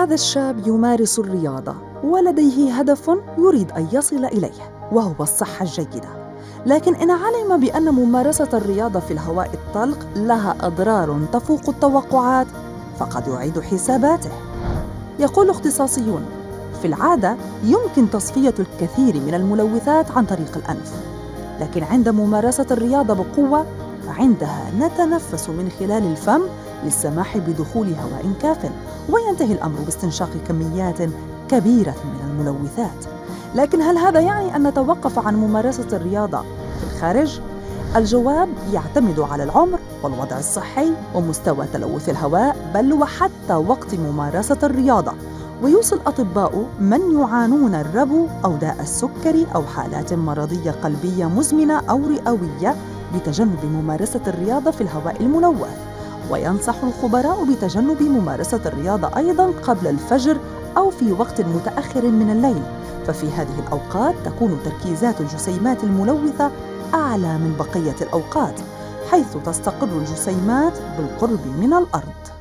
هذا الشاب يمارس الرياضة ولديه هدف يريد أن يصل إليه، وهو الصحة الجيدة. لكن إن علم بأن ممارسة الرياضة في الهواء الطلق لها أضرار تفوق التوقعات، فقد يعيد حساباته. يقول اختصاصيون: في العادة يمكن تصفية الكثير من الملوثات عن طريق الأنف، لكن عند ممارسة الرياضة بقوة فعندها نتنفس من خلال الفم للسماح بدخول هواء كاف، وينتهي الأمر باستنشاق كميات كبيرة من الملوثات. لكن هل هذا يعني أن نتوقف عن ممارسة الرياضة في الخارج؟ الجواب يعتمد على العمر والوضع الصحي ومستوى تلوث الهواء، بل وحتى وقت ممارسة الرياضة. ويوصي الأطباء من يعانون الربو أو داء السكري أو حالات مرضية قلبية مزمنة أو رئوية بتجنب ممارسة الرياضة في الهواء الملوث. وينصح الخبراء بتجنب ممارسة الرياضة أيضاً قبل الفجر أو في وقت متأخر من الليل، ففي هذه الأوقات تكون تركيزات الجسيمات الملوثة أعلى من بقية الأوقات، حيث تستقر الجسيمات بالقرب من الأرض.